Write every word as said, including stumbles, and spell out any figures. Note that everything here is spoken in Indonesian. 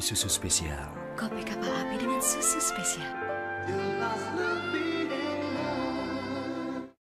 susu spesial. Kopi kapal api dengan susu spesial. Jelas lebih